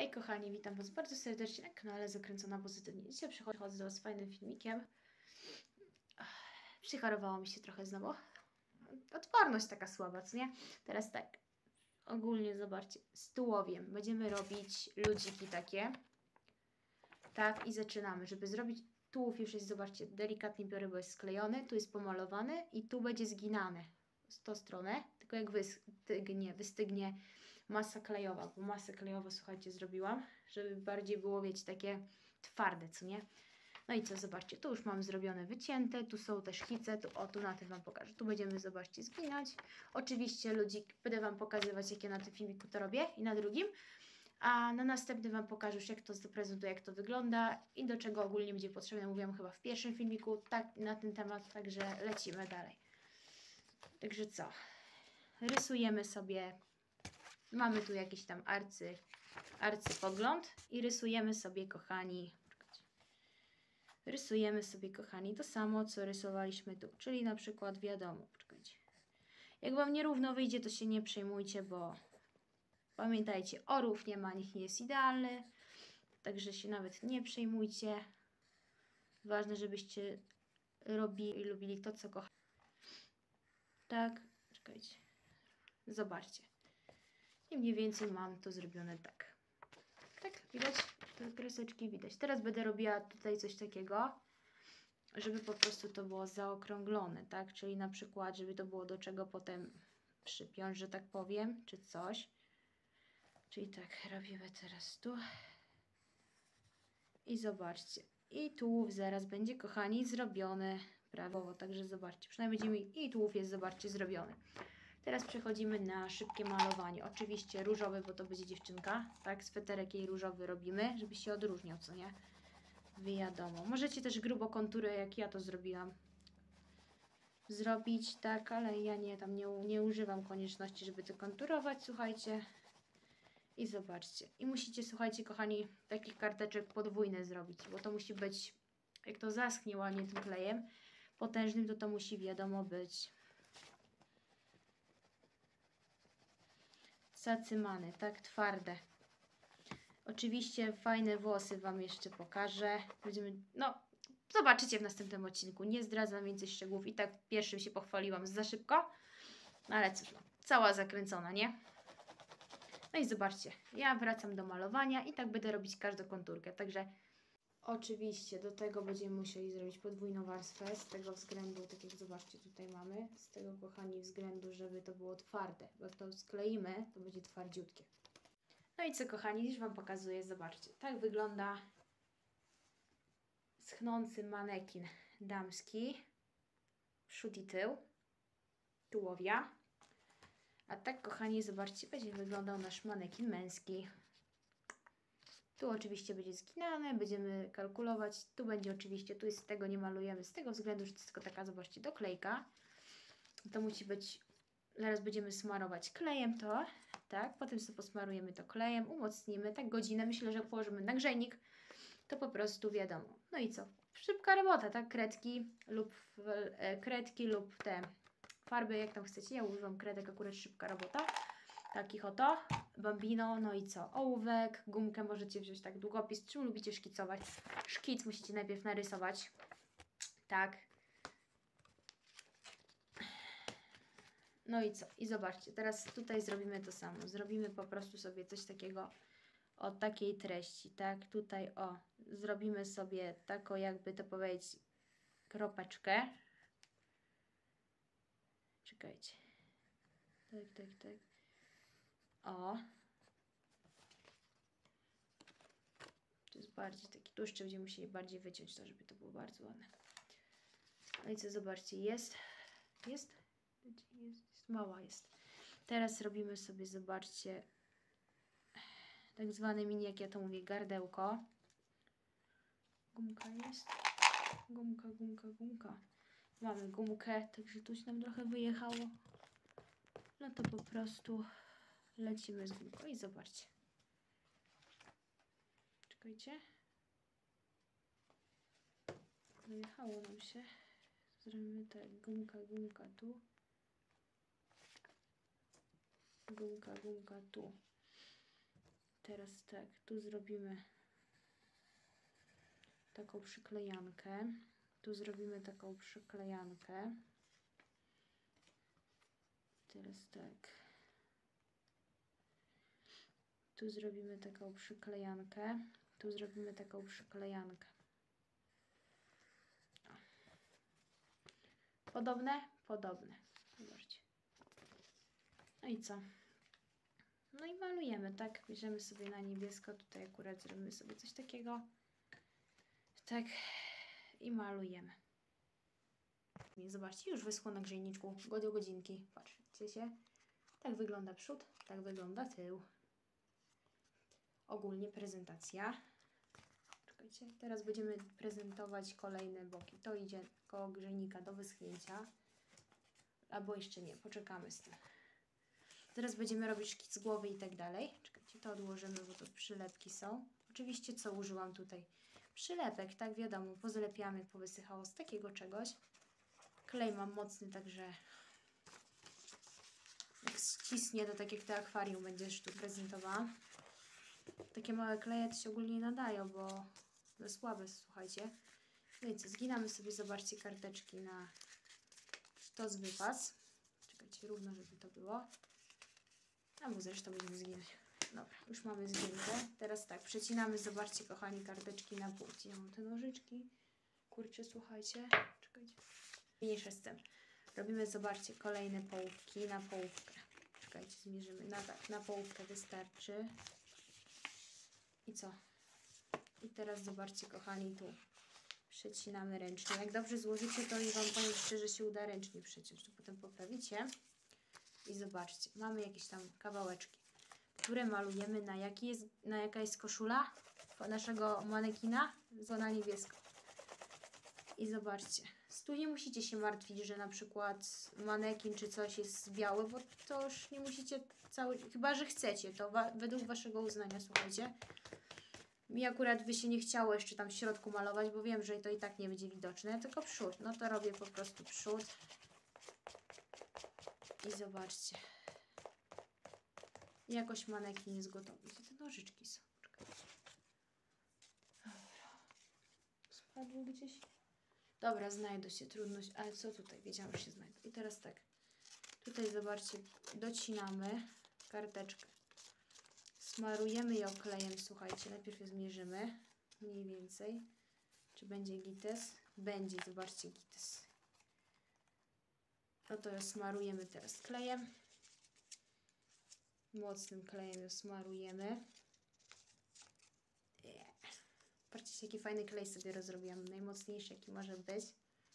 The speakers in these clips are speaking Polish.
Hej kochani, witam Was bardzo serdecznie na kanale Zakręcona Pozytywnie. Dzisiaj przychodzę do Was z fajnym filmikiem. Przychorowało mi się trochę znowu. Odporność taka słaba, co nie? Teraz tak, ogólnie zobaczcie, z tułowiem będziemy robić ludziki takie. Tak, i zaczynamy. Żeby zrobić tułów już jest, zobaczcie, delikatnie biorę, bo jest sklejony, tu jest pomalowany i tu będzie zginany z tą stronę. Tylko jak wystygnie masa klejowa, bo masę klejową, słuchajcie, zrobiłam, żeby bardziej było, wiecie, takie twarde, co nie? No i co, zobaczcie, tu już mam zrobione wycięte, tu są te szkice, tu na tym Wam pokażę. Tu będziemy, zobaczcie, zginać. Oczywiście ludzik będę Wam pokazywać, jak ja na tym filmiku to robię i na drugim. A na następnym Wam pokażę już, jak to zaprezentuję, jak to wygląda i do czego ogólnie będzie potrzebne. Mówiłam chyba w pierwszym filmiku tak, na ten temat, także lecimy dalej. Także co? Rysujemy sobie, mamy tu jakiś tam arcypogląd i rysujemy sobie, kochani, to samo, co rysowaliśmy tu, czyli na przykład wiadomo, jak Wam nierówno wyjdzie, to się nie przejmujcie, bo pamiętajcie, orów nie ma, nikt nie jest idealny, także się nawet nie przejmujcie. Ważne, żebyście robili i lubili to, co kochacie. Tak, czekajcie, zobaczcie. I mniej więcej mam to zrobione tak. Tak, widać? Te kreseczki widać. Teraz będę robiła tutaj coś takiego, żeby po prostu to było zaokrąglone, tak? Czyli na przykład, żeby to było do czego potem przypiąć, że tak powiem, czy coś. Czyli tak, robimy teraz tu. I zobaczcie. I tułów zaraz będzie, kochani, zrobiony prawowo. Także zobaczcie, przynajmniej będziemy i tułów jest, zobaczcie, zrobiony. Teraz przechodzimy na szybkie malowanie. Oczywiście różowy, bo to będzie dziewczynka, tak? Sweterek jej różowy robimy, żeby się odróżniał, co nie? Wiadomo. Możecie też grubo konturę, jak ja to zrobiłam, zrobić, tak? Ale ja nie używam konieczności, żeby to konturować, słuchajcie. I zobaczcie. I musicie, słuchajcie, kochani, takich karteczek podwójne zrobić, bo to musi być, jak to zaschnie ładnie tym klejem potężnym, to musi, wiadomo, być zacymane, tak? Twarde. Oczywiście fajne włosy Wam jeszcze pokażę. Zobaczycie w następnym odcinku. Nie zdradzam więcej szczegółów. I tak pierwszym się pochwaliłam za szybko. No ale cóż, cała zakręcona, nie? No i zobaczcie, ja wracam do malowania i tak będę robić każdą konturkę. Także oczywiście do tego będziemy musieli zrobić podwójną warstwę z tego względu, tak jak zobaczcie tutaj mamy, z tego, kochani, względu, żeby to było twarde, bo jak to skleimy, to będzie twardziutkie. No i co, kochani, już Wam pokazuję, zobaczcie, tak wygląda schnący manekin damski, przód i tył, tułowia. A tak, kochani, zobaczcie, będzie wyglądał nasz manekin męski. Tu oczywiście będzie zginane, będziemy kalkulować. Tu będzie oczywiście, tu jest, z tego nie malujemy, z tego względu, że to jest tylko taka, zobaczcie, doklejka. To musi być, zaraz będziemy smarować klejem to, tak, potem sobie posmarujemy to klejem, umocnimy, tak godzinę, myślę, że jak położymy na grzejnik, to po prostu wiadomo. No i co? Szybka robota, tak, kredki lub te farby, jak tam chcecie. Ja używam kredek, akurat szybka robota. Takich oto. Bambino, no i co? Ołówek, gumkę możecie wziąć, tak, długopis. Czym lubicie szkicować? Szkic musicie najpierw narysować. Tak. No i co? I zobaczcie, teraz tutaj zrobimy to samo. Zrobimy po prostu sobie coś takiego o takiej treści, tak? Tutaj, o, zrobimy sobie taką, jakby to powiedzieć, kropeczkę. Czekajcie. Tak. O. To jest bardziej taki tłuszczy, będziemy musieli bardziej wyciąć to, żeby to było bardzo ładne. No i co, zobaczcie, jest mała jest. Teraz robimy sobie, zobaczcie, tak zwane mini, jak ja to mówię, gardełko. Gumka jest. Gumka. Mamy gumkę, także tuś nam trochę wyjechało. No to po prostu lecimy z gumką i zobaczcie. Czekajcie. Wyjechało nam się. Zrobimy tak, gumka tu. Gumka tu. Teraz tak, tu zrobimy taką przyklejankę. Tu zrobimy taką przyklejankę. Teraz tak. Tu zrobimy taką przyklejankę. Tu zrobimy taką przyklejankę. Podobne? Podobne. Zobaczcie. No i co? No i malujemy, tak? Bierzemy sobie na niebiesko. Tutaj akurat zrobimy sobie coś takiego. Tak. I malujemy. Zobaczcie, już wyschło na grzejniczku. Godzinki. Patrzcie się. Tak wygląda przód, tak wygląda tył. Ogólnie prezentacja. Czekajcie, teraz będziemy prezentować kolejne boki. To idzie koło grzejnika do wyschnięcia. Albo jeszcze nie, poczekamy z tym. Teraz będziemy robić szkic głowy i tak dalej. Czekajcie, to odłożymy, bo to przylepki są. Oczywiście co użyłam tutaj? Przylepek, tak wiadomo, pozlepiamy, jak powysychało z takiego czegoś. Klej mam mocny, także jak ścisnie, to tak jak te akwarium będziesz tu prezentowała. Takie małe kleje to się ogólnie nie nadają, bo to słabe, słuchajcie. No i co, zginamy sobie, zobaczcie, karteczki na sztos wypas. Czekajcie, równo, żeby to było. A mu zresztą będziemy zginąć. Dobra, już mamy zgięte. Teraz tak, przecinamy, zobaczcie, kochani, karteczki na pół. Gdzie ja mam te nożyczki? Kurczę, słuchajcie. Czekajcie. Mniejsze z tym. Robimy, zobaczcie, kolejne połówki na połówkę. Czekajcie, zmierzymy. Na połówkę wystarczy. I co? I teraz zobaczcie, kochani, tu przecinamy ręcznie. Jak dobrze złożycie, to i Wam powiem szczerze, się uda ręcznie przeciąć. Tu potem poprawicie. I zobaczcie, mamy jakieś tam kawałeczki, które malujemy na jaka jest koszula naszego manekina, zona niebieska. I zobaczcie, tu nie musicie się martwić, że na przykład manekin czy coś jest biały, bo to już nie musicie chyba że chcecie, to według Waszego uznania, słuchajcie. Mi akurat by się nie chciało jeszcze tam w środku malować, bo wiem, że to i tak nie będzie widoczne, tylko przód. No to robię po prostu przód. I zobaczcie. Jakoś manekin jest gotowy. Gdzie te nożyczki są? Czekajcie. Dobra. Spadły gdzieś. Dobra, znajdą się, trudność. Ale co tutaj? Wiedziałam, że się znajdą. I teraz tak. Tutaj zobaczcie, docinamy karteczkę. Smarujemy ją klejem, słuchajcie. Najpierw je zmierzymy. Mniej więcej. Czy będzie gites? Będzie, zobaczcie, gites. No to ją smarujemy teraz klejem. Mocnym klejem ją smarujemy. Patrzcie, jaki fajny klej sobie rozrobiłam. Najmocniejszy, jaki może być.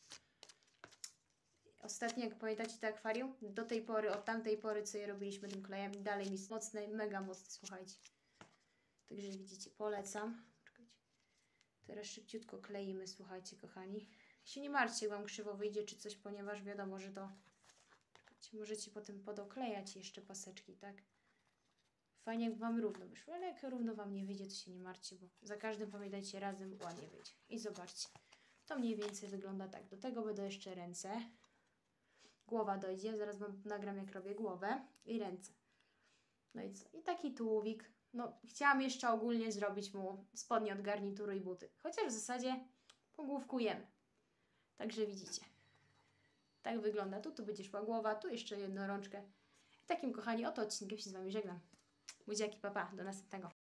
Ostatnio, jak pamiętacie to akwarium, do tej pory, od tamtej pory, co je robiliśmy tym klejem, dalej jest mocny, mega mocny, słuchajcie. Także widzicie, polecam. Czekajcie. Teraz szybciutko kleimy, słuchajcie, kochani. Się nie martwcie, jak Wam krzywo wyjdzie czy coś, ponieważ wiadomo, że to... Czekajcie, możecie potem podoklejać jeszcze paseczki, tak? Fajnie, jak Wam równo wyszło, ale jak równo Wam nie wyjdzie, to się nie martwcie, bo za każdym, pamiętajcie, razem ładnie wyjdzie. I zobaczcie, to mniej więcej wygląda tak. Do tego będą jeszcze ręce. Głowa dojdzie, zaraz Wam nagram, jak robię głowę i ręce. No i co? I taki tułowik. No, chciałam jeszcze ogólnie zrobić mu spodnie od garnituru i buty. Chociaż w zasadzie pogłówkujemy. Także widzicie. Tak wygląda. Tu będzie szła głowa, tu jeszcze jedną rączkę. I takim, kochani, oto odcinkiem się z Wami żegnam. Buziaki, papa, do następnego.